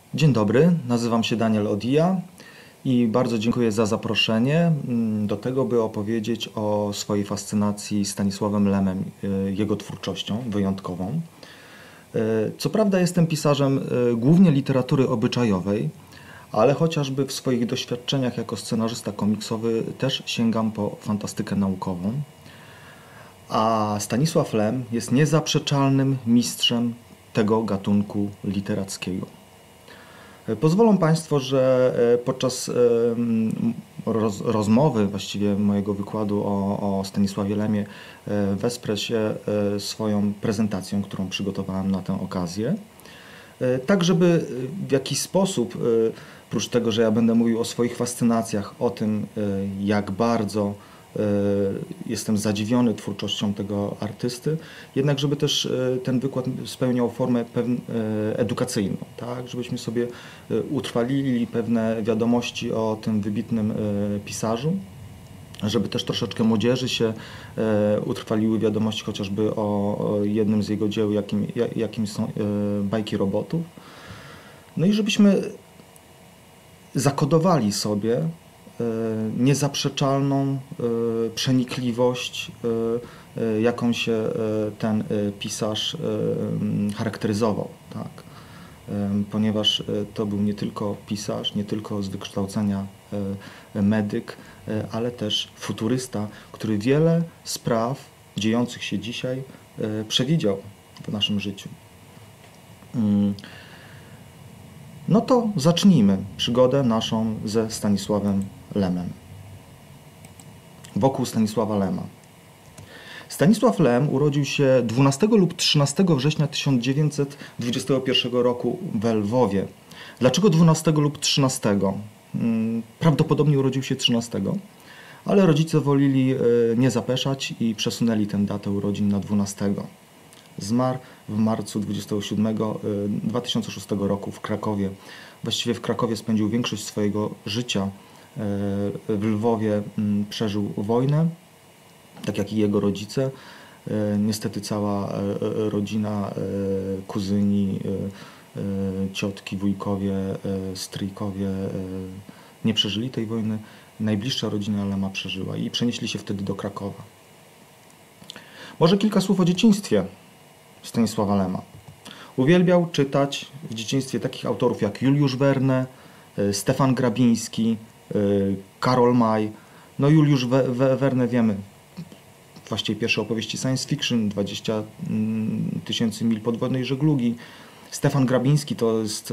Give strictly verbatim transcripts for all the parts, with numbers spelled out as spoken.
Dzień dobry, nazywam się Daniel Odija i bardzo dziękuję za zaproszenie do tego, by opowiedzieć o swojej fascynacji Stanisławem Lemem, jego twórczością wyjątkową. Co prawda jestem pisarzem głównie literatury obyczajowej, ale chociażby w swoich doświadczeniach jako scenarzysta komiksowy też sięgam po fantastykę naukową. A Stanisław Lem jest niezaprzeczalnym mistrzem tego gatunku literackiego. Pozwolą Państwo, że podczas roz, rozmowy, właściwie mojego wykładu o, o Stanisławie Lemie, wesprę się swoją prezentacją, którą przygotowałem na tę okazję. Tak, żeby w jakiś sposób, oprócz tego, że ja będę mówił o swoich fascynacjach, o tym, jak bardzo jestem zadziwiony twórczością tego artysty, jednak żeby też ten wykład spełniał formę edukacyjną, tak? Żebyśmy sobie utrwalili pewne wiadomości o tym wybitnym pisarzu, żeby też troszeczkę młodzieży się utrwaliły wiadomości chociażby o jednym z jego dzieł, jakim, jakim są Bajki robotów. No i żebyśmy zakodowali sobie niezaprzeczalną przenikliwość, jaką się ten pisarz charakteryzował, tak? Ponieważ to był nie tylko pisarz, nie tylko z wykształcenia medyk, ale też futurysta, który wiele spraw dziejących się dzisiaj przewidział w naszym życiu. No to zacznijmy przygodę naszą ze Stanisławem Lemem. Wokół Stanisława Lema. Stanisław Lem urodził się dwunastego lub trzynastego września tysiąc dziewięćset dwudziestego pierwszego roku w Lwowie. Dlaczego dwunastego lub trzynastego? Prawdopodobnie urodził się trzynastego, ale rodzice wolili nie zapeszać i przesunęli tę datę urodzin na dwunastego. Zmarł w marcu dwudziestego siódmego dwa tysiące szóstego roku w Krakowie. Właściwie w Krakowie spędził większość swojego życia. W Lwowie przeżył wojnę, tak jak i jego rodzice. Niestety cała rodzina, kuzyni, ciotki, wujkowie, stryjkowie nie przeżyli tej wojny. Najbliższa rodzina Lema przeżyła i przenieśli się wtedy do Krakowa. Może kilka słów o dzieciństwie Stanisława Lema. Uwielbiał czytać w dzieciństwie takich autorów jak Juliusz Verne, Stefan Grabiński, Karol May. No Juliusz Verne wiemy, właściwie pierwsze opowieści science fiction, dwadzieścia tysięcy mil podwodnej żeglugi. Stefan Grabiński to jest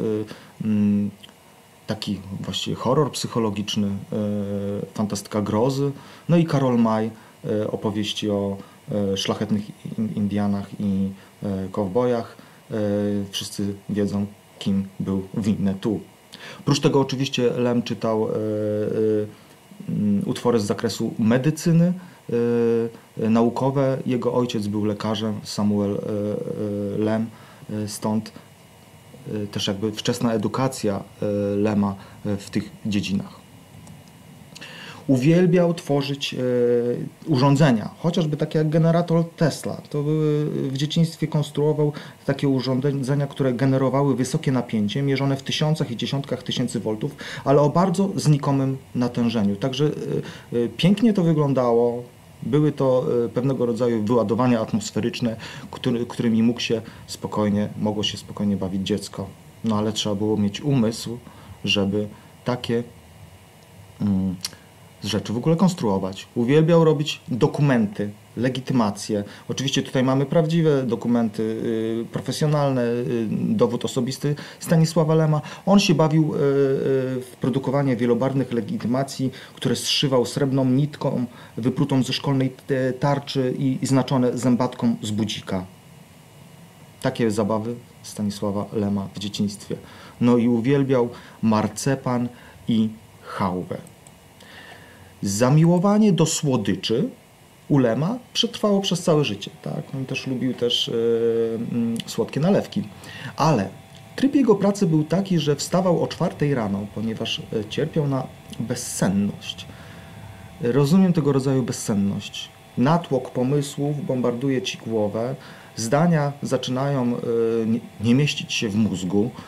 taki właściwie horror psychologiczny, fantastyka grozy. No i Karol May, opowieści o szlachetnych Indianach i kowbojach. Wszyscy wiedzą, kim był Winnetou. Oprócz tego oczywiście Lem czytał utwory z zakresu medycyny, naukowe. Jego ojciec był lekarzem, Samuel Lem, stąd też jakby wczesna edukacja Lema w tych dziedzinach. Uwielbiał tworzyć e, urządzenia, chociażby takie jak generator Tesla. To były, w dzieciństwie konstruował takie urządzenia, które generowały wysokie napięcie, mierzone w tysiącach i dziesiątkach tysięcy voltów, ale o bardzo znikomym natężeniu. Także e, e, pięknie to wyglądało. Były to e, pewnego rodzaju wyładowania atmosferyczne, który, którymi mógł się spokojnie, mogło się spokojnie bawić dziecko. No ale trzeba było mieć umysł, żeby takie mm, rzeczy w ogóle konstruować. Uwielbiał robić dokumenty, legitymacje. Oczywiście tutaj mamy prawdziwe dokumenty y, profesjonalne, y, dowód osobisty Stanisława Lema. On się bawił y, y, w produkowanie wielobarwnych legitymacji, które zszywał srebrną nitką wyprutą ze szkolnej tarczy i, i znaczone zębatką z budzika. Takie zabawy Stanisława Lema w dzieciństwie. No i uwielbiał marcepan i chałwę. Zamiłowanie do słodyczy u Lema przetrwało przez całe życie. Tak? On też lubił też yy, słodkie nalewki. Ale tryb jego pracy był taki, że wstawał o czwartej rano, ponieważ cierpiał na bezsenność. Rozumiem tego rodzaju bezsenność. Natłok pomysłów bombarduje ci głowę, zdania zaczynają yy, nie mieścić się w mózgu.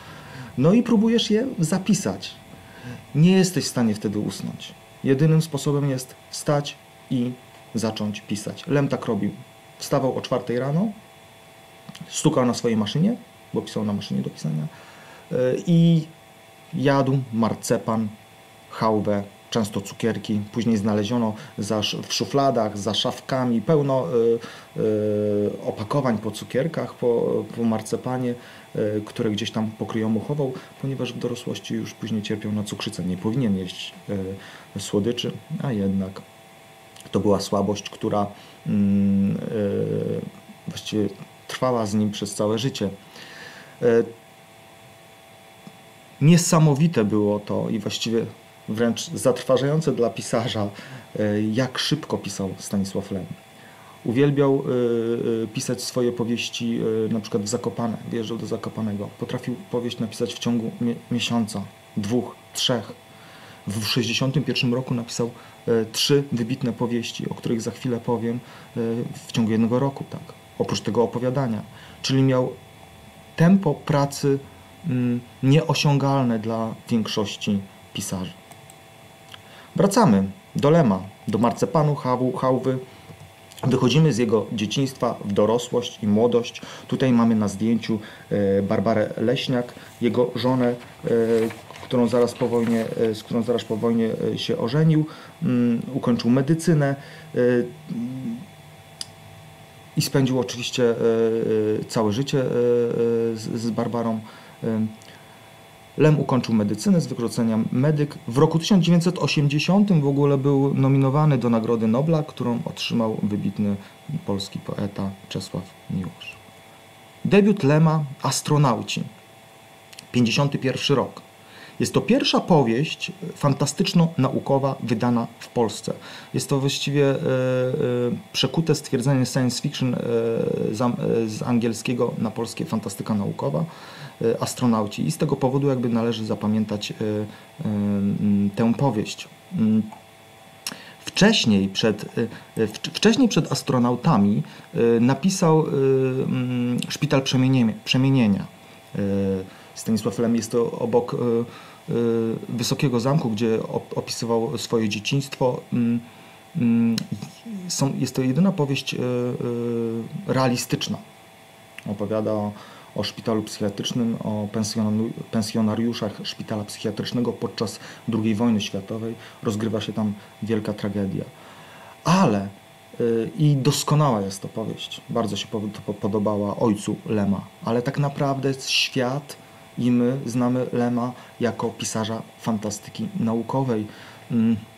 No i próbujesz je zapisać. Nie jesteś w stanie wtedy usnąć. Jedynym sposobem jest wstać i zacząć pisać. Lem tak robił. Wstawał o czwartej rano, stukał na swojej maszynie, bo pisał na maszynie do pisania, i jadł marcepan, chałwę, często cukierki. Później znaleziono za, w szufladach, za szafkami pełno y, y, opakowań po cukierkach, po, po marcepanie, y, które gdzieś tam pokryjomu chował, ponieważ w dorosłości już później cierpiał na cukrzycę. Nie powinien jeść y, słodyczy, a jednak to była słabość, która y, y, właściwie trwała z nim przez całe życie. Y, Niesamowite było to i właściwie wręcz zatrważające dla pisarza, jak szybko pisał Stanisław Lem. Uwielbiał pisać swoje powieści na przykład w Zakopane, wyjeżdżał do Zakopanego. Potrafił powieść napisać w ciągu miesiąca, dwóch, trzech. W sześćdziesiątym pierwszym roku napisał trzy wybitne powieści, o których za chwilę powiem, w ciągu jednego roku, tak. Oprócz tego opowiadania. Czyli miał tempo pracy nieosiągalne dla większości pisarzy. Wracamy do Lema, do marcepanu, chałwy. Wychodzimy z jego dzieciństwa w dorosłość i młodość. Tutaj mamy na zdjęciu Barbarę Leśniak, jego żonę, którą zaraz po wojnie, z którą zaraz po wojnie się ożenił. Ukończył medycynę i spędził oczywiście całe życie z Barbarą. Lem ukończył medycynę z wykształcenia medyk. W roku tysiąc dziewięćset osiemdziesiątym w ogóle był nominowany do Nagrody Nobla, którą otrzymał wybitny polski poeta Czesław Miłosz. Debiut Lema Astronauci, pięćdziesiąty pierwszy rok. Jest to pierwsza powieść fantastyczno-naukowa wydana w Polsce. Jest to właściwie e, e, przekute stwierdzenie science fiction e, z, e, z angielskiego na polskie fantastyka naukowa. Astronauci i z tego powodu jakby należy zapamiętać y, y, y, tę powieść. Wcześniej przed, y, wcześniej przed Astronautami y, napisał y, y, Szpital Przemienienia. Przemienienia. Y, Stanisław Lem jest to obok y, y, Wysokiego Zamku, gdzie op opisywał swoje dzieciństwo. Y, y, są, jest to jedyna powieść y, y, realistyczna. Opowiada o o szpitalu psychiatrycznym, o pensjonariuszach szpitala psychiatrycznego podczas drugiej wojny światowej. Rozgrywa się tam wielka tragedia. Ale yy, i doskonała jest to powieść. Bardzo się to podobała ojcu Lema. Ale tak naprawdę świat i my znamy Lema jako pisarza fantastyki naukowej. Yy.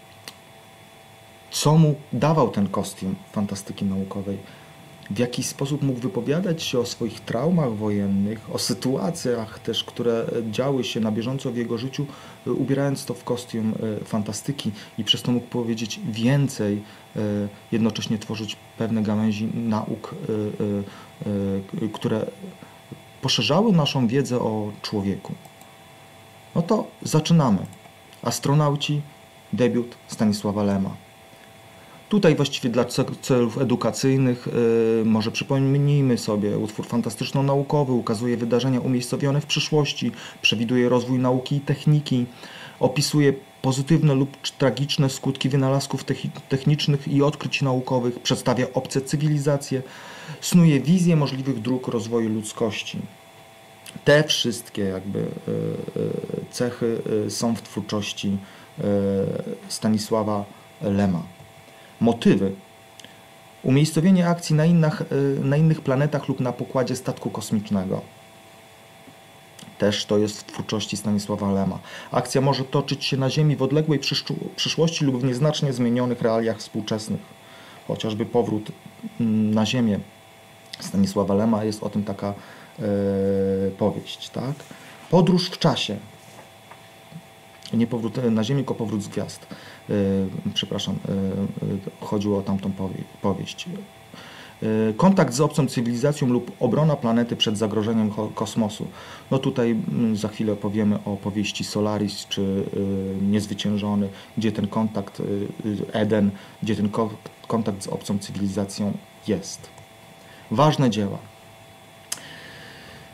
Co mu dawał ten kostium fantastyki naukowej? W jaki sposób mógł wypowiadać się o swoich traumach wojennych, o sytuacjach też, które działy się na bieżąco w jego życiu, ubierając to w kostium fantastyki i przez to mógł powiedzieć więcej, jednocześnie tworzyć pewne gałęzi nauk, które poszerzały naszą wiedzę o człowieku. No to zaczynamy. Astronauci, debiut Stanisława Lema. Tutaj właściwie dla celów edukacyjnych yy, może przypomnijmy sobie, utwór fantastyczno-naukowy ukazuje wydarzenia umiejscowione w przyszłości, przewiduje rozwój nauki i techniki, opisuje pozytywne lub tragiczne skutki wynalazków technicznych i odkryć naukowych, przedstawia obce cywilizacje, snuje wizję możliwych dróg rozwoju ludzkości. Te wszystkie jakby yy, yy, cechy yy, są w twórczości yy, Stanisława Lema. Motywy. Umiejscowienie akcji na innych, na innych planetach lub na pokładzie statku kosmicznego. Też to jest w twórczości Stanisława Lema. Akcja może toczyć się na Ziemi w odległej przyszłości lub w nieznacznie zmienionych realiach współczesnych. Chociażby powrót na Ziemię Stanisława Lema jest o tym taka e, powieść. Tak? Podróż w czasie. Nie powrót na Ziemię, tylko powrót z gwiazd. Yy, przepraszam, yy, chodziło o tamtą powie powieść. Yy, kontakt z obcą cywilizacją lub obrona planety przed zagrożeniem kosmosu. No tutaj yy, za chwilę powiemy o powieści Solaris czy yy, Niezwyciężony, gdzie ten kontakt, yy, Eden, gdzie ten ko kontakt z obcą cywilizacją jest. Ważne dzieła.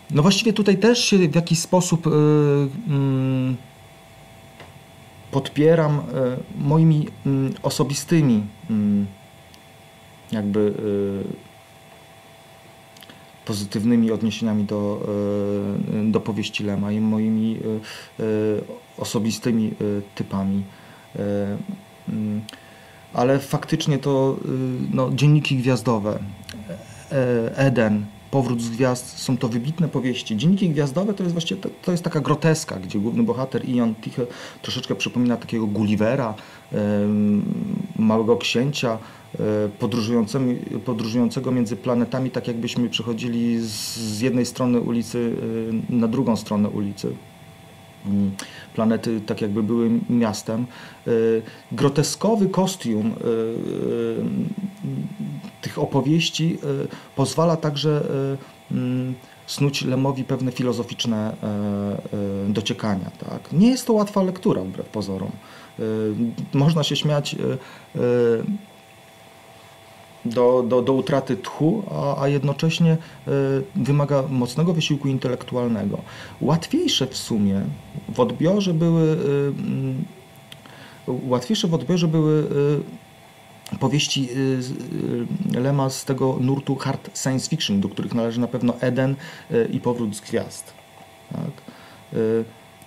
No właściwie tutaj też się w jakiś sposób y, y, podpieram y, moimi y, osobistymi y, jakby y, pozytywnymi odniesieniami do, y, do powieści Lema i moimi y, y, osobistymi y, typami. Y, y, ale faktycznie to y, no, dzienniki gwiazdowe, y, Eden, Powrót z gwiazd, są to wybitne powieści. Dzienniki gwiazdowe to jest właściwie to, to jest taka groteska, gdzie główny bohater Ion Tichy troszeczkę przypomina takiego Gullivera, y, małego księcia, y, podróżującego między planetami, tak jakbyśmy przechodzili z, z jednej strony ulicy y, na drugą stronę ulicy. Planety tak jakby były miastem. Groteskowy kostium tych opowieści pozwala także snuć Lemowi pewne filozoficzne dociekania. Tak? Nie jest to łatwa lektura wbrew pozorom. Można się śmiać Do, do, do utraty tchu, a, a jednocześnie y, wymaga mocnego wysiłku intelektualnego. Łatwiejsze w sumie w odbiorze były y, y, łatwiejsze w odbiorze były y, powieści y, y, Lema z tego nurtu hard science fiction, do których należy na pewno Eden y, i Powrót z gwiazd. Tak? Y,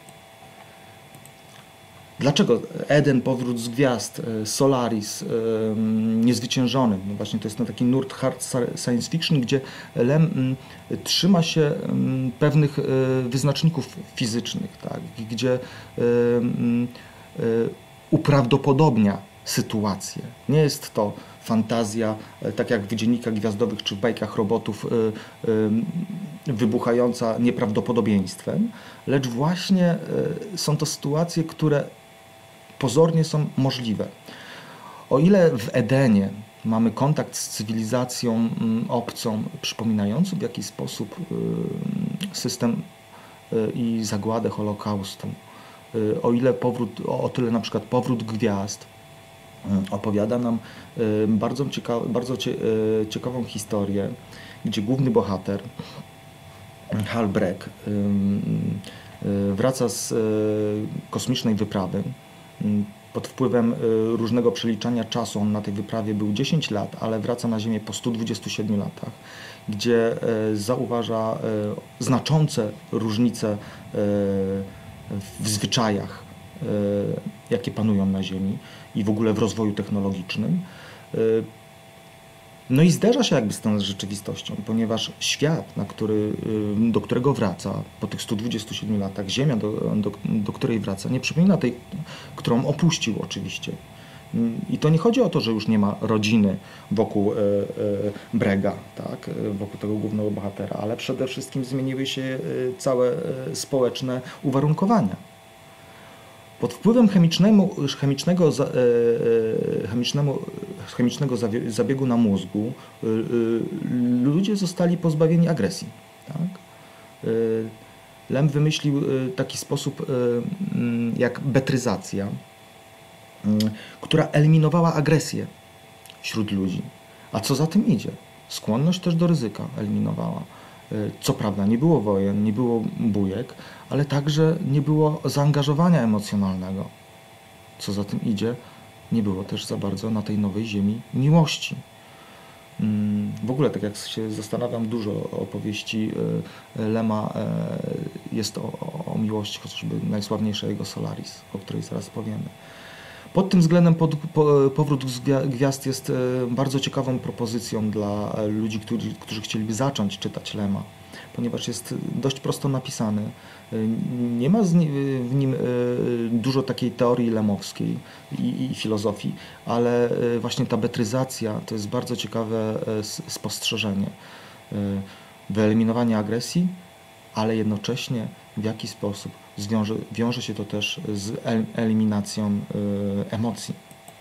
Dlaczego Eden, Powrót z gwiazd, Solaris, Niezwyciężony? No właśnie to jest ten taki nurt hard science fiction, gdzie Lem trzyma się pewnych wyznaczników fizycznych, tak? Gdzie uprawdopodobnia sytuację. Nie jest to fantazja, tak jak w dziennikach gwiazdowych czy w bajkach robotów, wybuchająca nieprawdopodobieństwem, lecz właśnie są to sytuacje, które pozornie są możliwe. O ile w Edenie mamy kontakt z cywilizacją obcą, przypominającą w jakiś sposób system i zagładę Holokaustu, o ile powrót, o tyle na przykład Powrót gwiazd opowiada nam bardzo, cieka bardzo ciekawą historię, gdzie główny bohater Hal Breck wraca z kosmicznej wyprawy pod wpływem różnego przeliczania czasu. On na tej wyprawie był dziesięć lat, ale wraca na Ziemię po stu dwudziestu siedmiu latach, gdzie zauważa znaczące różnice w zwyczajach, jakie panują na Ziemi i w ogóle w rozwoju technologicznym. No i zderza się jakby z tą rzeczywistością, ponieważ świat, na który, do którego wraca po tych stu dwudziestu siedmiu latach, Ziemia, do, do, do której wraca, nie przypomina tej, którą opuścił oczywiście. I to nie chodzi o to, że już nie ma rodziny wokół e, e, Brega, tak, wokół tego głównego bohatera, ale przede wszystkim zmieniły się całe społeczne uwarunkowania. Pod wpływem chemicznego, chemicznego, chemicznego, chemicznego zabiegu na mózgu ludzie zostali pozbawieni agresji. Tak? Lem wymyślił taki sposób jak betryzacja, która eliminowała agresję wśród ludzi. A co za tym idzie? Skłonność też do ryzyka eliminowała. Co prawda nie było wojen, nie było bujek, ale także nie było zaangażowania emocjonalnego. Co za tym idzie, nie było też za bardzo na tej nowej ziemi miłości. W ogóle, tak jak się zastanawiam, dużo opowieści Lema jest o, o miłości, chociażby najsławniejsza jego Solaris, o której zaraz powiemy. Pod tym względem pod, po, Powrót z gwiazd jest bardzo ciekawą propozycją dla ludzi, którzy, którzy chcieliby zacząć czytać Lema, ponieważ jest dość prosto napisany. Nie ma w nim dużo takiej teorii lemowskiej i, i filozofii, ale właśnie ta betryzacja to jest bardzo ciekawe spostrzeżenie. Wyeliminowanie agresji, ale jednocześnie w jaki sposób zwiąże, wiąże się to też z eliminacją emocji.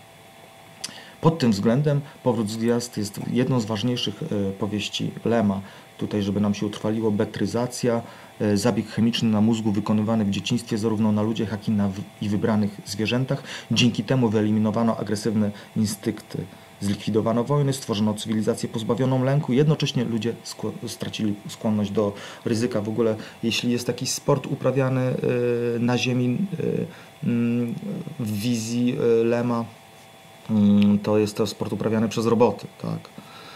Pod tym względem Powrót z gwiazd jest jedną z ważniejszych powieści Lema. Tutaj, żeby nam się utrwaliło, betryzacja, zabieg chemiczny na mózgu wykonywany w dzieciństwie zarówno na ludziach, jak i na i wybranych zwierzętach. Dzięki temu wyeliminowano agresywne instynkty Zlikwidowano wojny, stworzono cywilizację pozbawioną lęku. Jednocześnie ludzie stracili skłonność do ryzyka. W ogóle, jeśli jest jakiś sport uprawiany na ziemi w wizji Lema, to jest to sport uprawiany przez roboty. Tak?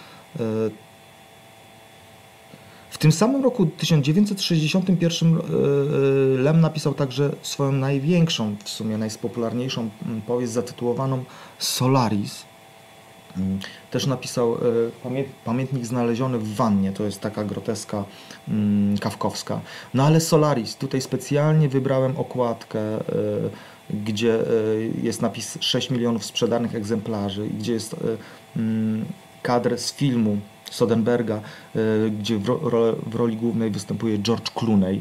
W tym samym roku tysiąc dziewięćset sześćdziesiątym pierwszym Lem napisał także swoją największą, w sumie najpopularniejszą powieść zatytułowaną Solaris. Też napisał Pamiętnik znaleziony w wannie, to jest taka groteska kafkowska. No ale Solaris, tutaj specjalnie wybrałem okładkę, gdzie jest napis sześć milionów sprzedanych egzemplarzy, gdzie jest kadr z filmu Soderberga, gdzie w, ro, w roli głównej występuje George Clooney.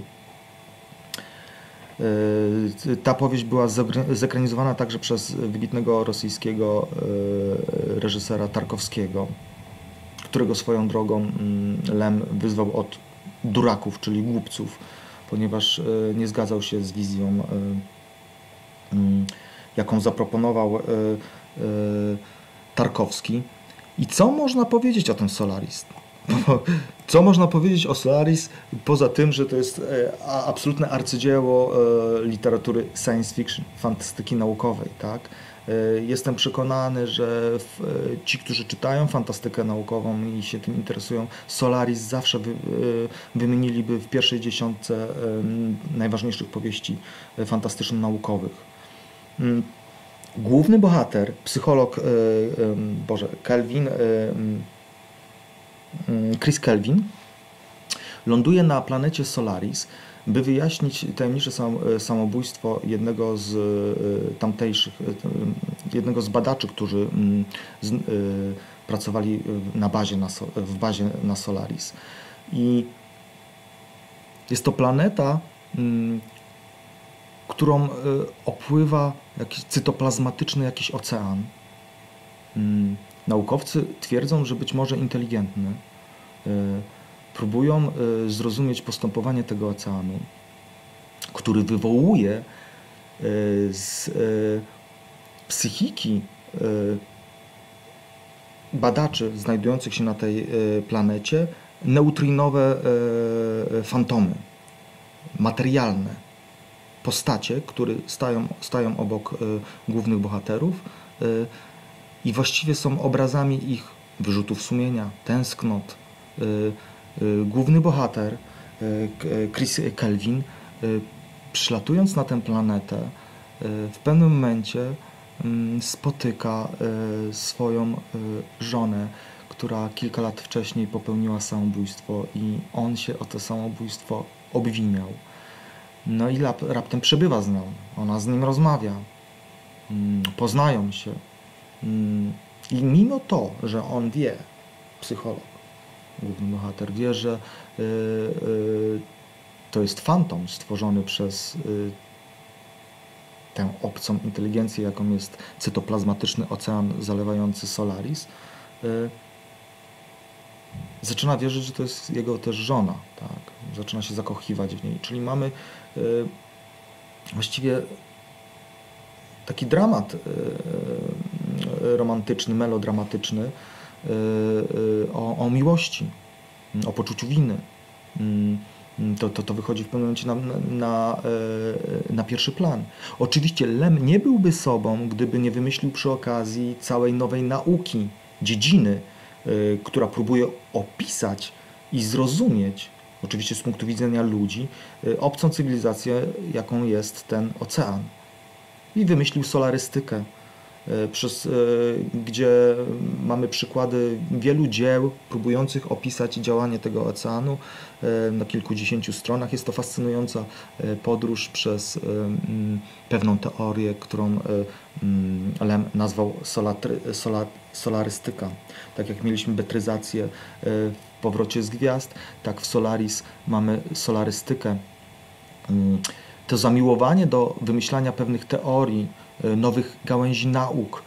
Ta powieść była zekranizowana także przez wybitnego rosyjskiego reżysera Tarkowskiego, którego swoją drogą Lem wyzwał od duraków, czyli głupców, ponieważ nie zgadzał się z wizją, jaką zaproponował Tarkowski. I co można powiedzieć o tym Solaris? Co można powiedzieć o Solaris poza tym, że to jest absolutne arcydzieło literatury science fiction, fantastyki naukowej, tak? Jestem przekonany, że ci, którzy czytają fantastykę naukową i się tym interesują, Solaris zawsze wy, wymieniliby w pierwszej dziesiątce najważniejszych powieści fantastyczno-naukowych. Główny bohater, psycholog, Boże, Kelvin, Chris Kelvin, ląduje na planecie Solaris, by wyjaśnić tajemnicze samobójstwo jednego z tamtejszych, jednego z badaczy, którzy z, pracowali na bazie na, w bazie na Solaris. I jest to planeta, którą opływa jakiś cytoplazmatyczny jakiś ocean. Naukowcy twierdzą, że być może inteligentny. Próbują zrozumieć postępowanie tego oceanu, który wywołuje z psychiki badaczy znajdujących się na tej planecie neutrinowe fantomy, materialne postacie, które stają, stają obok głównych bohaterów i właściwie są obrazami ich wyrzutów sumienia, tęsknot. Główny bohater, Chris Kelvin, przylatując na tę planetę, w pewnym momencie spotyka swoją żonę, która kilka lat wcześniej popełniła samobójstwo i on się o to samobójstwo obwiniał. No i raptem przebywa z nią, ona z nim rozmawia, poznają się. I mimo to, że on wie, psycholog, główny bohater wie, że y, y, to jest fantom stworzony przez y, tę obcą inteligencję, jaką jest cytoplazmatyczny ocean zalewający Solaris, y, zaczyna wierzyć, że to jest jego też żona, tak? Zaczyna się zakochiwać w niej. Czyli mamy y, właściwie taki dramat y, y, romantyczny, melodramatyczny y, y, o, o miłości, o poczuciu winy. Y, to, to, to wychodzi w pewnym momencie na, na, y, na pierwszy plan. Oczywiście Lem nie byłby sobą, gdyby nie wymyślił przy okazji całej nowej nauki, dziedziny, y, która próbuje opisać i zrozumieć, oczywiście z punktu widzenia ludzi, y, obcą cywilizację, jaką jest ten ocean. I wymyślił solarystykę, przez, gdzie mamy przykłady wielu dzieł próbujących opisać działanie tego oceanu na kilkudziesięciu stronach. Jest to fascynująca podróż przez pewną teorię, którą Lem nazwał solatry, sola, solarystyka. Tak jak mieliśmy betryzację w Powrocie z Gwiazd, tak w Solaris mamy solarystykę. To zamiłowanie do wymyślania pewnych teorii, nowych gałęzi nauk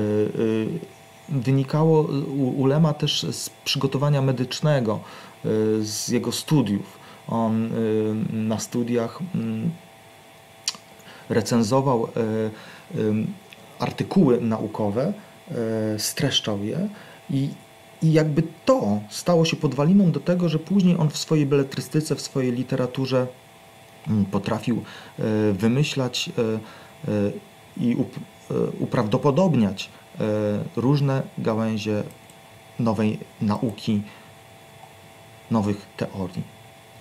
wynikało u Lema też z przygotowania medycznego, z jego studiów. On na studiach recenzował artykuły naukowe streszczał je i, i jakby to stało się podwaliną do tego, że później on w swojej beletrystyce, w swojej literaturze potrafił wymyślać i uprawdopodobniać różne gałęzie nowej nauki, nowych teorii.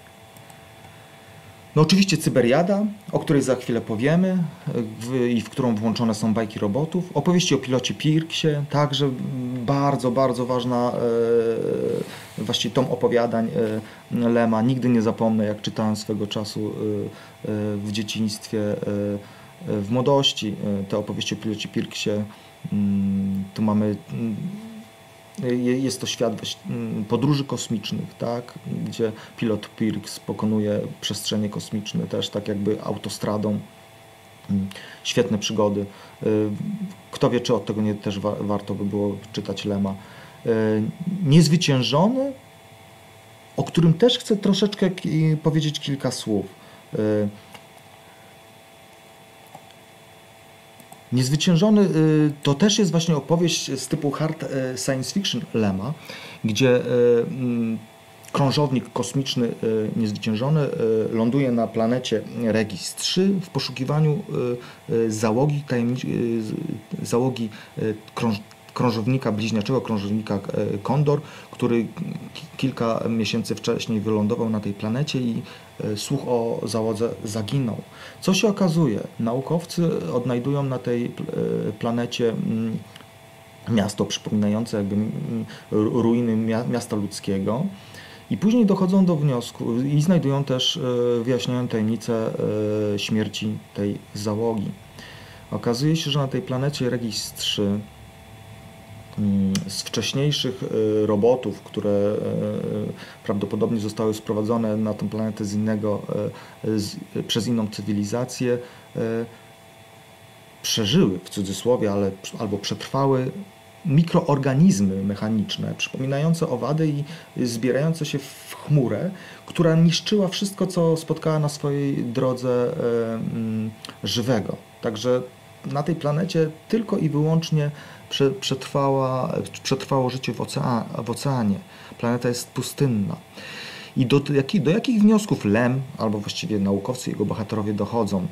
No oczywiście Cyberiada, o której za chwilę powiemy w, i w którą włączone są bajki robotów. Opowieści o pilocie Pirksie, także bardzo, bardzo ważna e, właściwie tom opowiadań e, Lema. Nigdy nie zapomnę, jak czytałem swego czasu e, e, w dzieciństwie, e, w młodości e, te opowieści o pilocie Pirksie. Mm, tu mamy... Mm, Jest to świat podróży kosmicznych, tak? Gdzie pilot Pirks pokonuje przestrzenie kosmiczne też tak jakby autostradą. Świetne przygody. Kto wie, czy od tego nie też wa warto by było czytać Lema. Niezwyciężony, o którym też chcę troszeczkę powiedzieć kilka słów. Niezwyciężony to też jest właśnie opowieść z typu hard science fiction Lema, gdzie krążownik kosmiczny niezwyciężony ląduje na planecie Regis trzy w poszukiwaniu załogi, tajemnic- załogi krąż krążownika, bliźniaczego krążownika Kondor, który kilka miesięcy wcześniej wylądował na tej planecie i słuch o załodze zaginął. Co się okazuje? Naukowcy odnajdują na tej planecie miasto przypominające jakby ruiny miasta ludzkiego i później dochodzą do wniosku i znajdują też, wyjaśniają tajemnicę śmierci tej załogi. Okazuje się, że na tej planecie Regis trzy z wcześniejszych robotów, które prawdopodobnie zostały sprowadzone na tę planetę z innego, z, przez inną cywilizację, przeżyły, w cudzysłowie, ale, albo przetrwały mikroorganizmy mechaniczne, przypominające owady i zbierające się w chmurę, która niszczyła wszystko, co spotkała na swojej drodze żywego. Także na tej planecie tylko i wyłącznie przetrwała, przetrwało życie w, ocean, w oceanie. Planeta jest pustynna. I do, do jakich wniosków Lem, albo właściwie naukowcy, jego bohaterowie dochodzą?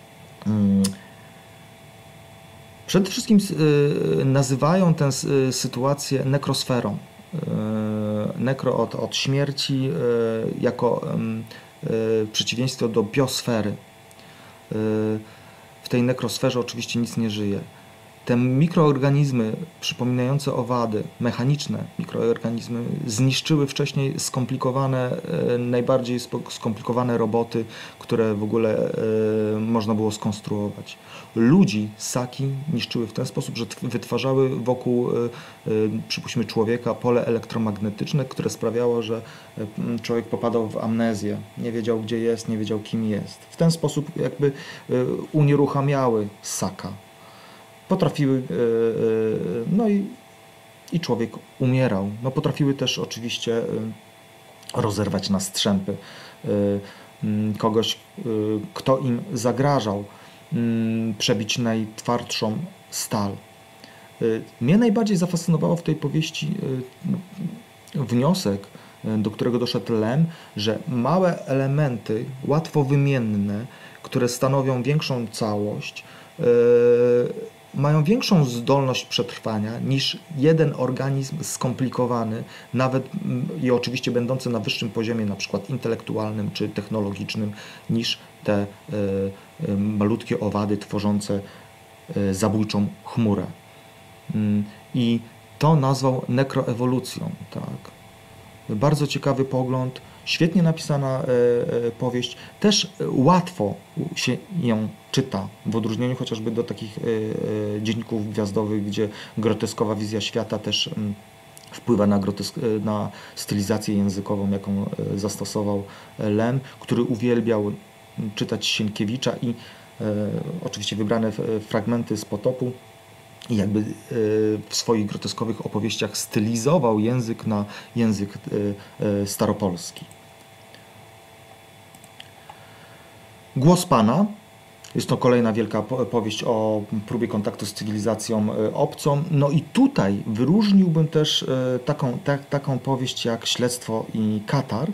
Przede wszystkim nazywają tę sytuację nekrosferą. Nekro od, od śmierci jako przeciwieństwo do biosfery. W tej nekrosferze oczywiście nic nie żyje. Te mikroorganizmy przypominające owady, mechaniczne mikroorganizmy, zniszczyły wcześniej skomplikowane, najbardziej skomplikowane roboty, które w ogóle można było skonstruować. Ludzi ssaki niszczyły w ten sposób, że wytwarzały wokół, przypuśćmy, człowieka pole elektromagnetyczne, które sprawiało, że człowiek popadał w amnezję. Nie wiedział, gdzie jest, nie wiedział, kim jest. W ten sposób jakby unieruchamiały ssaka. Potrafiły, no i, i człowiek umierał. No potrafiły też oczywiście rozerwać na strzępy kogoś, kto im zagrażał, przebić najtwardszą stal. Mnie najbardziej zafascynowało w tej powieści wniosek, do którego doszedł Lem, że małe elementy, łatwo wymienne, które stanowią większą całość, mają większą zdolność przetrwania niż jeden organizm skomplikowany, nawet i oczywiście będący na wyższym poziomie, na przykład intelektualnym czy technologicznym, niż te y, malutkie owady tworzące y, zabójczą chmurę. Y, I to nazwał nekroewolucją. Tak. Bardzo ciekawy pogląd, świetnie napisana y, y, powieść, też łatwo się ją czyta, w odróżnieniu chociażby do takich y, y, dzienników gwiazdowych, gdzie groteskowa wizja świata też y, wpływa na, grotesk na stylizację językową, jaką y, zastosował Lem, który uwielbiał czytać Sienkiewicza i y, oczywiście wybrane fragmenty z Potopu i jakby y, w swoich groteskowych opowieściach stylizował język na język y, y, staropolski. Głos Pana, Jest to kolejna wielka powieść o próbie kontaktu z cywilizacją obcą. No i tutaj wyróżniłbym też taką, tak, taką powieść jak Śledztwo i Katar.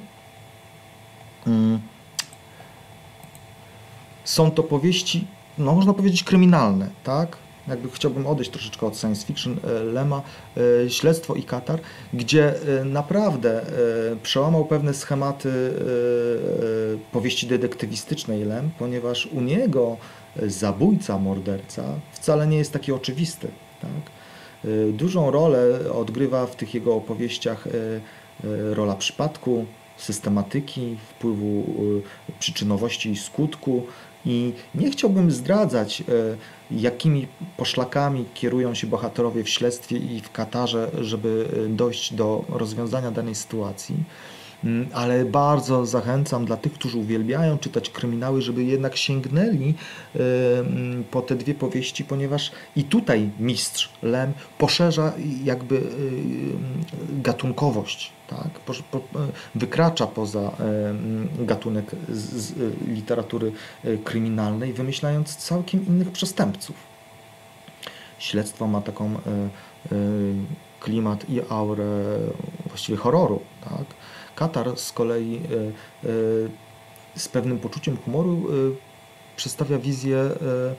Są to powieści, no można powiedzieć, kryminalne, tak? Jakby chciałbym odejść troszeczkę od science fiction Lema, Śledztwo i Katar, gdzie naprawdę przełamał pewne schematy powieści detektywistycznej Lem, ponieważ u niego zabójca, morderca wcale nie jest taki oczywisty, tak? Dużą rolę odgrywa w tych jego opowieściach rola przypadku, systematyki, wpływu przyczynowości i skutku. I nie chciałbym zdradzać, jakimi poszlakami kierują się bohaterowie w Śledztwie i w Katarze, żeby dojść do rozwiązania danej sytuacji, ale bardzo zachęcam dla tych, którzy uwielbiają czytać kryminały, żeby jednak sięgnęli po te dwie powieści, ponieważ i tutaj mistrz Lem poszerza jakby gatunkowość, tak? Wykracza poza gatunek z literatury kryminalnej, wymyślając całkiem innych przestępców. Śledztwo ma taką klimat i aurę właściwie horroru, tak? Katar z kolei z pewnym poczuciem humoru przedstawia wizję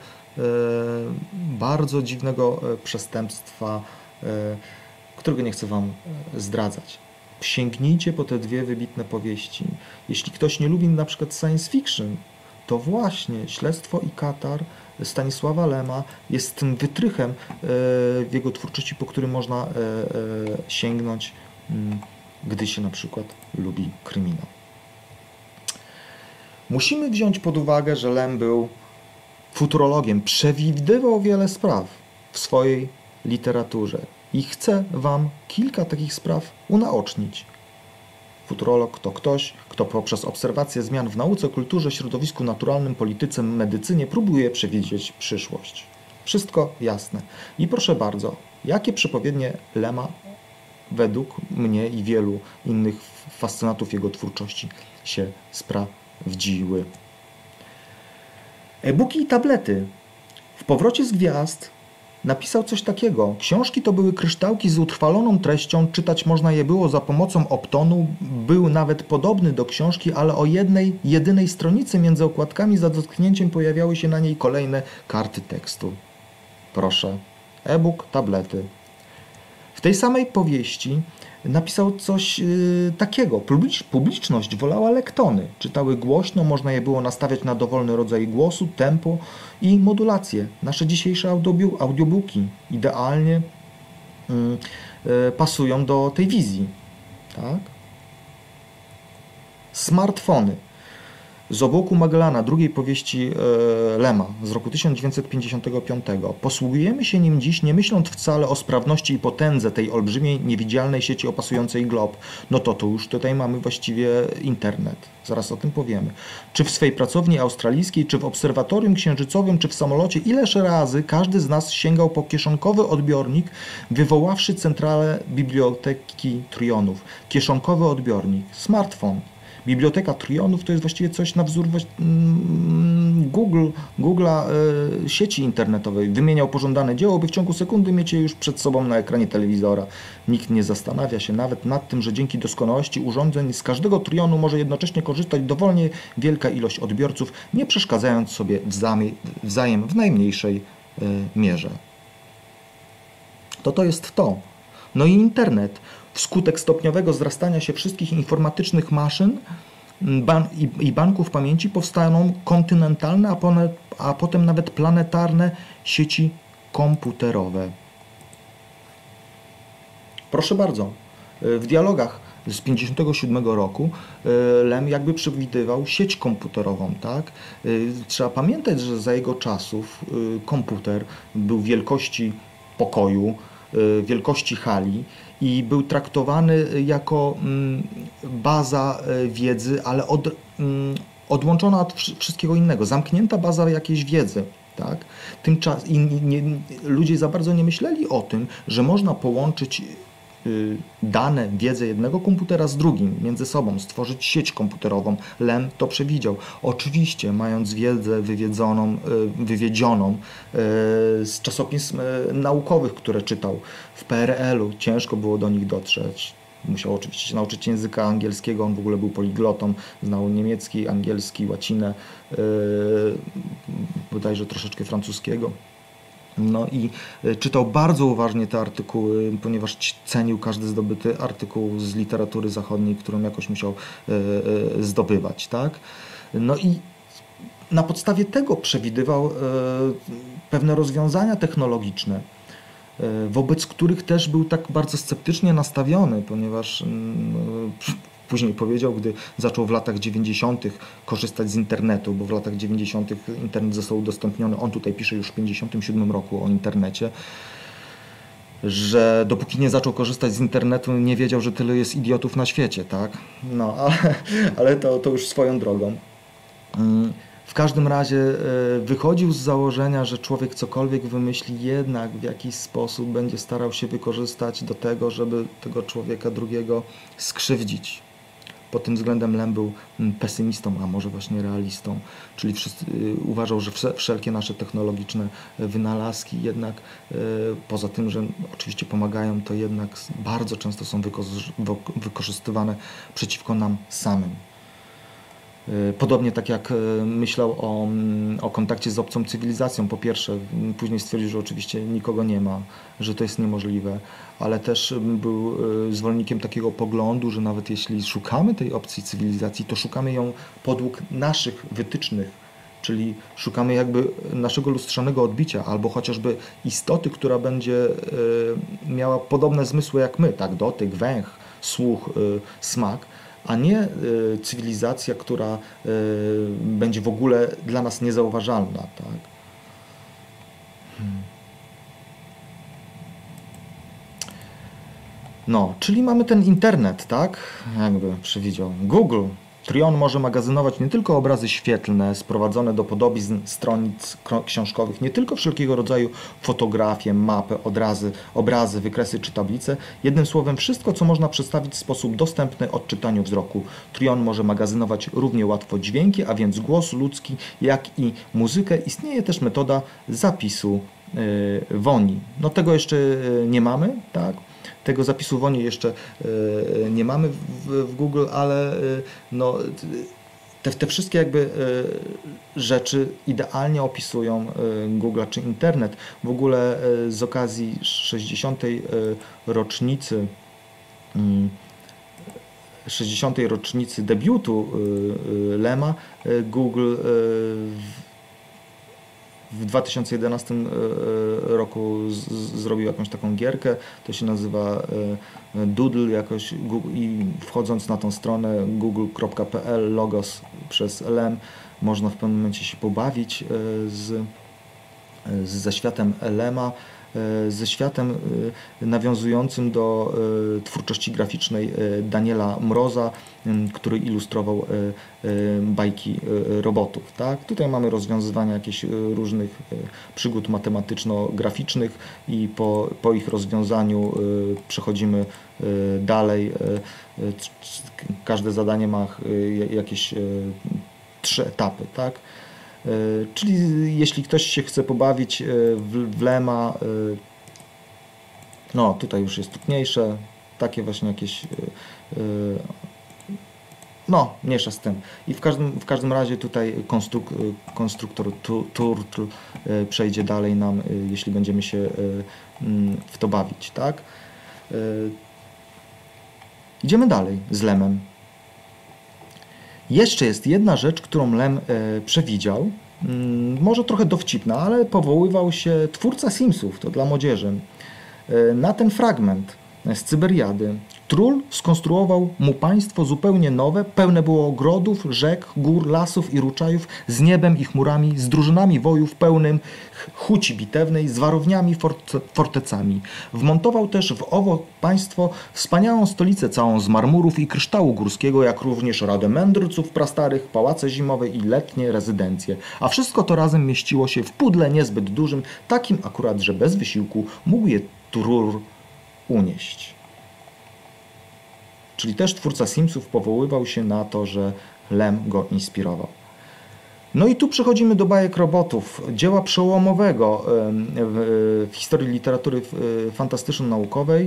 bardzo dziwnego przestępstwa, którego nie chcę Wam zdradzać. Sięgnijcie po te dwie wybitne powieści. Jeśli ktoś nie lubi na przykład science fiction, to właśnie Śledztwo i Katar Stanisława Lema jest tym wytrychem w jego twórczości, po którym można sięgnąć, gdy się na przykład lubi kryminał. Musimy wziąć pod uwagę, że Lem był futurologiem, przewidywał wiele spraw w swojej literaturze i chcę Wam kilka takich spraw unaocznić. Futurolog to ktoś, kto poprzez obserwację zmian w nauce, kulturze, środowisku naturalnym, polityce, medycynie próbuje przewidzieć przyszłość. Wszystko jasne. I proszę bardzo, jakie przepowiednie Lema według mnie i wielu innych fascynatów jego twórczości się sprawdziły. E-booki i tablety. W Powrocie z Gwiazd napisał coś takiego. Książki to były kryształki z utrwaloną treścią, czytać można je było za pomocą optonu. Był nawet podobny do książki, ale o jednej, jedynej stronicy między okładkami za dotknięciem pojawiały się na niej kolejne karty tekstu. Proszę. E-book, tablety. W tej samej powieści napisał coś yy, takiego. Publicz, publiczność wolała lektony. Czytały głośno, można je było nastawiać na dowolny rodzaj głosu, tempo i modulację. Nasze dzisiejsze audiobooki idealnie yy, yy, pasują do tej wizji. Tak? Smartfony. Z obłoku Magellana, drugiej powieści e, Lema z roku tysiąc dziewięćset pięćdziesiątego piątego. Posługujemy się nim dziś, nie myśląc wcale o sprawności i potędze tej olbrzymiej, niewidzialnej sieci opasującej glob. No to tu już tutaj mamy właściwie internet. Zaraz o tym powiemy. Czy w swej pracowni australijskiej, czy w obserwatorium księżycowym, czy w samolocie, ileż razy każdy z nas sięgał po kieszonkowy odbiornik, wywoławszy centralę Biblioteki Trionów. Kieszonkowy odbiornik, smartfon. Biblioteka Trionów to jest właściwie coś na wzór Google, Google'a e, sieci internetowej. Wymieniał pożądane dzieło, by w ciągu sekundy mieć je już przed sobą na ekranie telewizora. Nikt nie zastanawia się nawet nad tym, że dzięki doskonałości urządzeń z każdego Trionu może jednocześnie korzystać dowolnie wielka ilość odbiorców, nie przeszkadzając sobie wzajem w najmniejszej e, mierze. To to jest to. No i internet. Wskutek stopniowego wzrastania się wszystkich informatycznych maszyn ban i, i banków pamięci powstaną kontynentalne, a, pone, a potem nawet planetarne sieci komputerowe. Proszę bardzo, w dialogach z pięćdziesiątego siódmego roku Lem jakby przewidywał sieć komputerową, tak? Trzeba pamiętać, że za jego czasów komputer był wielkości pokoju, wielkości hali i był traktowany jako baza wiedzy, ale od, odłączona od wszystkiego innego, zamknięta baza jakiejś wiedzy. Tak? Tymczas, i nie, ludzie za bardzo nie myśleli o tym, że można połączyć dane, wiedzę jednego komputera z drugim, między sobą, stworzyć sieć komputerową. Lem to przewidział. Oczywiście, mając wiedzę wywiedzoną, wywiedzioną z czasopism naukowych, które czytał w P R L u, ciężko było do nich dotrzeć. Musiał oczywiście się nauczyć języka angielskiego, on w ogóle był poliglotą, znał niemiecki, angielski, łacinę, yy, bodajże troszeczkę francuskiego. No i czytał bardzo uważnie te artykuły, ponieważ cenił każdy zdobyty artykuł z literatury zachodniej, którą jakoś musiał yy, zdobywać, tak? No i na podstawie tego przewidywał yy, pewne rozwiązania technologiczne, wobec których też był tak bardzo sceptycznie nastawiony, ponieważ no, później powiedział, gdy zaczął w latach dziewięćdziesiątych korzystać z internetu, bo w latach dziewięćdziesiątych internet został udostępniony, on tutaj pisze już w pięćdziesiątym siódmym roku o internecie, że dopóki nie zaczął korzystać z internetu, nie wiedział, że tyle jest idiotów na świecie, tak? No, ale, ale to, to już swoją drogą. W każdym razie wychodził z założenia, że człowiek cokolwiek wymyśli, jednak w jakiś sposób będzie starał się wykorzystać do tego, żeby tego człowieka drugiego skrzywdzić. Pod tym względem Lem był pesymistą, a może właśnie realistą. Czyli wszyscy, uważał, że wszelkie nasze technologiczne wynalazki jednak, poza tym, że oczywiście pomagają, to jednak bardzo często są wykorzystywane przeciwko nam samym. Podobnie tak jak myślał o, o kontakcie z obcą cywilizacją, po pierwsze, później stwierdził, że oczywiście nikogo nie ma, że to jest niemożliwe, ale też był zwolennikiem takiego poglądu, że nawet jeśli szukamy tej obcej cywilizacji, to szukamy ją podług naszych wytycznych, czyli szukamy jakby naszego lustrzanego odbicia, albo chociażby istoty, która będzie miała podobne zmysły jak my, tak, dotyk, węch, słuch, smak, a nie y, cywilizacja, która y, będzie w ogóle dla nas niezauważalna. Tak? Hmm. No, czyli mamy ten internet, tak? Jakby przewidział Google. Trion może magazynować nie tylko obrazy świetlne sprowadzone do podobizn stronic książkowych, nie tylko wszelkiego rodzaju fotografie, mapy, obrazy, obrazy, wykresy czy tablice. Jednym słowem wszystko, co można przedstawić w sposób dostępny odczytaniu wzroku. Trion może magazynować równie łatwo dźwięki, a więc głos ludzki, jak i muzykę. Istnieje też metoda zapisu yy, woni. No tego jeszcze nie mamy, tak? Tego zapisu woni jeszcze y, nie mamy w, w Google, ale y, no, te, te wszystkie jakby y, rzeczy idealnie opisują y, Google czy internet. W ogóle y, z okazji sześćdziesiątej y, rocznicy y, sześćdziesiątej rocznicy debiutu y, y, Lema y, Google y, w dwa tysiące jedenastym roku z, z, zrobił jakąś taką gierkę, to się nazywa Doodle jakoś i wchodząc na tą stronę google kropka p l logos przez Lem można w pewnym momencie się pobawić z, z, ze światem Lema, ze światem nawiązującym do twórczości graficznej Daniela Mroza, który ilustrował bajki robotów. Tak? Tutaj mamy rozwiązywania jakichś różnych przygód matematyczno-graficznych i po, po ich rozwiązaniu przechodzimy dalej. Każde zadanie ma jakieś trzy etapy. Tak? Czyli jeśli ktoś się chce pobawić w, w Lema, no tutaj już jest trudniejsze, takie właśnie jakieś, no mniejsza z tym. I w każdym, w każdym razie tutaj konstruk, konstruktor Turtle przejdzie dalej nam, jeśli będziemy się w to bawić, tak? Idziemy dalej z Lemem. Jeszcze jest jedna rzecz, którą Lem e, przewidział, mm, może trochę dowcipna, ale powoływał się twórca Simsów, to dla młodzieży, e, na ten fragment z Cyberiady. Trull skonstruował mu państwo zupełnie nowe, pełne było ogrodów, rzek, gór, lasów i ruczajów, z niebem i chmurami, z drużynami wojów pełnym huci bitewnej, z warowniami, fort fortecami. Wmontował też w owo państwo wspaniałą stolicę całą z marmurów i kryształu górskiego, jak również radę mędrców prastarych, pałace zimowe i letnie rezydencje. A wszystko to razem mieściło się w pudle niezbyt dużym, takim akurat, że bez wysiłku mógł je Trull unieść. Czyli też twórca Simsów powoływał się na to, że Lem go inspirował. No i tu przechodzimy do bajek robotów, dzieła przełomowego w historii literatury fantastyczno-naukowej.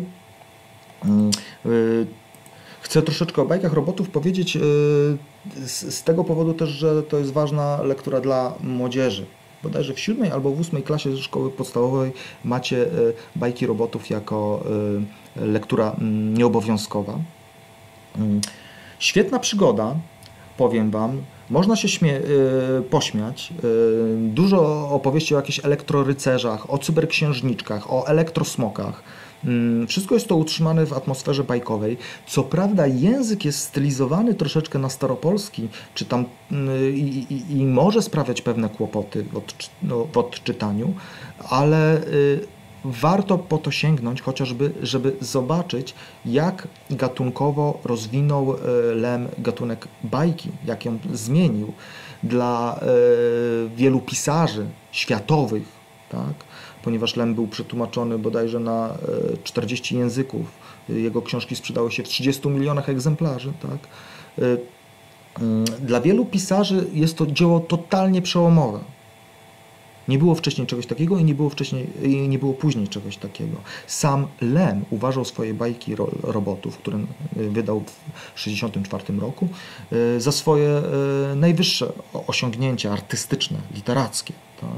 Chcę troszeczkę o bajkach robotów powiedzieć z tego powodu też, że to jest ważna lektura dla młodzieży. Bodajże w siódmej albo w ósmej klasie szkoły podstawowej macie bajki robotów jako lektura nieobowiązkowa. Świetna przygoda, powiem Wam. Można się śmie- pośmiać. Dużo opowieści o jakichś elektrorycerzach, o cyberksiężniczkach, o elektrosmokach. Wszystko jest to utrzymane w atmosferze bajkowej. Co prawda język jest stylizowany troszeczkę na staropolski, czy tam i, i, i może sprawiać pewne kłopoty w, odczy- no, w odczytaniu, ale y, warto po to sięgnąć, chociażby, żeby zobaczyć, jak gatunkowo rozwinął y, Lem gatunek bajki, jak ją zmienił dla y, wielu pisarzy światowych, tak? Ponieważ Lem był przetłumaczony bodajże na czterdzieści języków. Jego książki sprzedały się w trzydziestu milionach egzemplarzy. Tak? Dla wielu pisarzy jest to dzieło totalnie przełomowe. Nie było wcześniej czegoś takiego i nie było, wcześniej, i nie było później czegoś takiego. Sam Lem uważał swoje bajki ro, robotów, które wydał w tysiąc dziewięćset sześćdziesiątym czwartym roku, za swoje najwyższe osiągnięcia artystyczne, literackie. Tak?